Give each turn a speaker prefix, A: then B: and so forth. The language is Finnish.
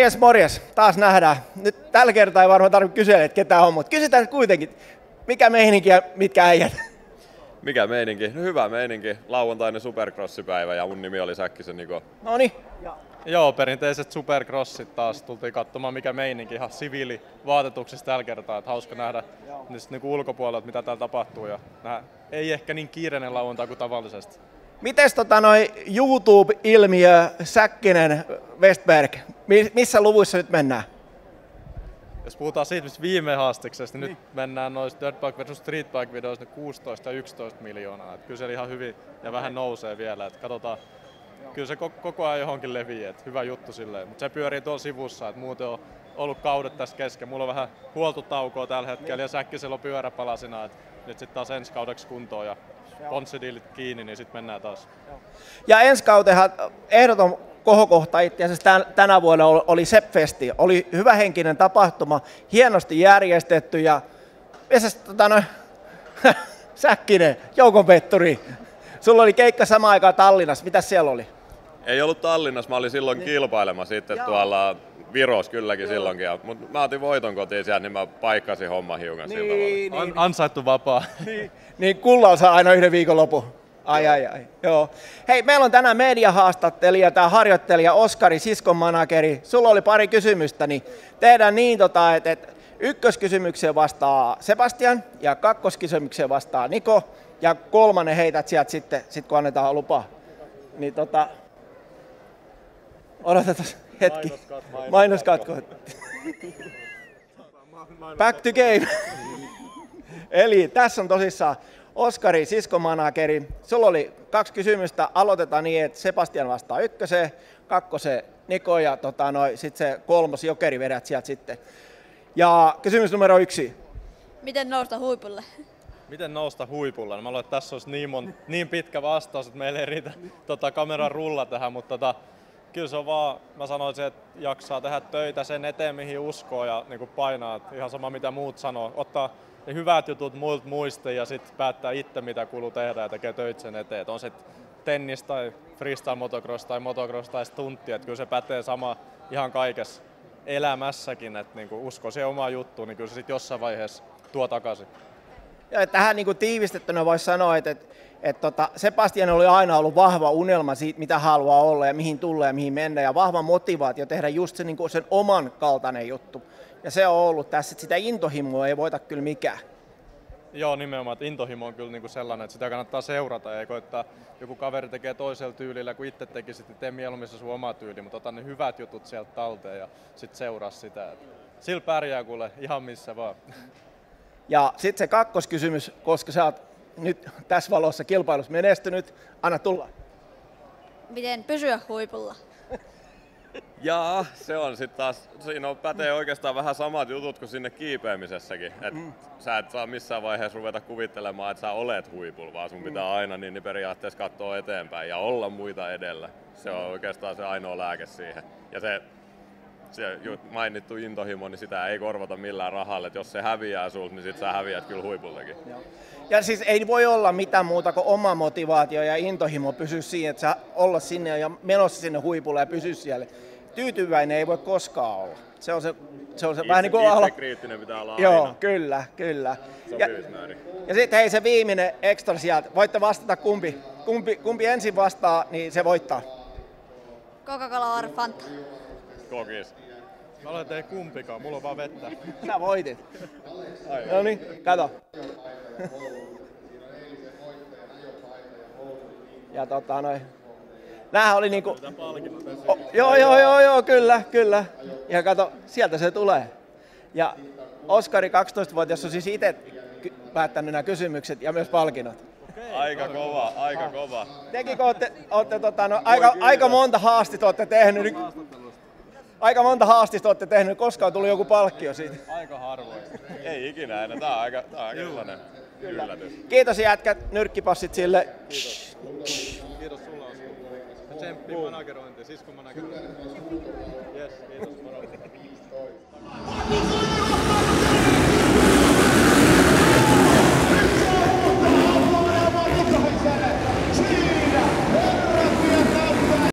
A: Morjes, morjes. Taas nähdään. Nyt tällä kertaa ei varmaan tarvitse kysyä, että ketä on, mutta kysytään kuitenkin, mikä meininki ja mitkä äijät?
B: Mikä meininki? No hyvä meininki. Lauantainen supercrossipäivä ja mun nimi oli Säkkisen Niko.
A: Noniin.
C: Joo, perinteiset supercrossit taas. Tultiin katsomaan mikä meininki ihan siviilivaatetuksessa tällä kertaa. Että hauska nähdä niinku ulkopuolelta mitä täällä tapahtuu. Ja ei ehkä niin kiireinen lauantai kuin tavallisesti.
A: Mites YouTube-ilmiö Säkkinen Westberg, missä luvuissa nyt mennään?
C: Jos puhutaan siitä viime haastiksesta, niin nyt mennään noista Dirtbike vs Streetbike videoista 16 ja 11 miljoonaa. Et kyllä se ihan hyvin ja vähän nousee vielä. Et katsotaan, kyllä se koko ajan johonkin leviää. Et hyvä juttu silleen, mutta se pyörii tuolla sivussa. Et muuten on ollut kaudet tässä kesken. Mulla on vähän huoltotaukoa tällä hetkellä ja Säkkisellä on pyöräpalasina. Et nyt sitten taas ensi kaudeksi kuntoon ja sponssidiilit kiinni, niin sitten mennään taas.
A: Ja ensi kautehan ehdoton kohokohta itse asiassa tänä vuonna oli Sepp-festi. Oli hyvähenkinen tapahtuma, hienosti järjestetty ja Säkkinen, Joukon Petturi. Sulla oli keikka samaan aikaan Tallinnassa, mitäs siellä oli?
B: Ei ollut Tallinnassa, mä olin silloin kilpailema sitten tuolla Virossa kylläkin silloinkin. Mutta mä otin voiton kotiin siellä, niin mä paikkasin homma hiukan sillä tavalla.
C: Ansaittu vapaa.
A: Niin kulla saa aina yhden viikonlopun. Ai. Joo. Hei, meillä on tänään mediahaastattelija, tämä harjoittelija Oskari, siskon manageri. Sulla oli pari kysymystä, niin tehdään niin, että ykköskysymykseen vastaa Sebastian ja kakkoskysymykseen vastaa Niko ja kolmannen heität sieltä sitten kun annetaan lupa. Niin odotetaan hetki. Mainoskatko. Back to game. Eli tässä on tosissaan Oskari, siskomanageri. Sulla oli 2 kysymystä. Aloitetaan niin, että Sebastian vastaa ykköseen, kakkoseen Niko ja sitten se kolmos jokeri vedät sieltä sitten. Ja kysymys numero 1.
D: Miten nousta huipulle?
C: Miten nousta huipulle? No, mä luulen, että tässä olisi niin pitkä vastaus, että meillä ei riitä kameran rulla tähän, mutta kyllä se on vaan, mä sanoisin, että jaksaa tehdä töitä sen eteen, mihin uskoo ja niin painaa. Ihan sama mitä muut sanoo. Ottaa ne hyvät jutut muilta muistiin ja sitten päättää itse mitä kuuluu tehdä ja tekee töitä sen eteen. Et on se tennis tai freestyle motocross tai motocross tai stuntti, että kyllä se pätee sama ihan kaikessa elämässäkin, että niinku usko siihen omaan juttuun, niin kyllä se sitten jossain vaiheessa tuo takaisin.
A: Ja tähän niinku tiivistettynä voisi sanoa, että Sebastian oli aina ollut vahva unelma siitä, mitä haluaa olla ja mihin tulee ja mihin mennä ja vahva motivaatio tehdä just se, niinku sen oman kaltainen juttu. Ja se on ollut tässä, että sitä intohimoa ei voita kyllä mikään. Joo,
C: nimenomaan, että intohimo on kyllä niinku sellainen, että sitä kannattaa seurata ja koittaa, joku kaveri tekee toisella tyylillä kuin itse tekisit, niin tee mieluummin se sun oma tyyli, mutta ota ne hyvät jutut sieltä talteen ja sitten seuraa sitä. Sillä pärjää kuule ihan missä vaan.
A: Ja sitten se kakkoskysymys, koska sä oot nyt tässä valossa kilpailussa menestynyt, anna tulla.
D: Miten pysyä huipulla?
B: Jaa, se on sitten taas, siinä pätee oikeastaan vähän samat jutut kuin sinne kiipeämisessäkin. Sä et saa missään vaiheessa ruveta kuvittelemaan, että sä olet huipulla, vaan sun pitää aina niin periaatteessa katsoa eteenpäin ja olla muita edellä. Se on oikeastaan se ainoa lääke siihen. Ja se mainittu intohimo, niin sitä ei korvata millään rahalla. Et jos se häviää sulta, niin sit sä häviät kyllä huipullakin.
A: Ja siis ei voi olla mitään muuta kuin oma motivaatio ja intohimo pysyä siinä, että sä olla sinne ja menossa sinne huipulle ja pysy siellä. Tyytyväinen ei voi koskaan olla. Se on se vähän niin kuin
B: kriittinen pitää olla
A: Joo,
B: aina.
A: Kyllä. Ja sitten hei se viimeinen ekstra sieltä. Voitte vastata kumpi ensin vastaa, niin se voittaa.
D: Coca-Cola or Fanta?
B: Kokis.
C: Mä olen tee kumpikaan, mulla on vaan vettä.
A: Sä voitit. No niin, kato. Ja näähän oli niinku... Joo, kyllä. Ja kato, sieltä se tulee. Ja Oskari 12-vuotias on siis itse päättänyt nämä kysymykset ja myös palkinnot.
B: Aika kova.
A: Tekin ootte aika monta haastista olette tehnyt. Aika monta haastista olette tehnyt, koskaan on tullut joku palkkio siitä.
C: Aika harvoin.
B: Ei ikinä enää, tää on aika sellainen yllätys.
A: Kiitos jätkät, nyrkkipassit sille.
C: Kiitos sulla Oskar. Ja tsemppi managerointi, siskon managerointi. Yes, kiitos moro.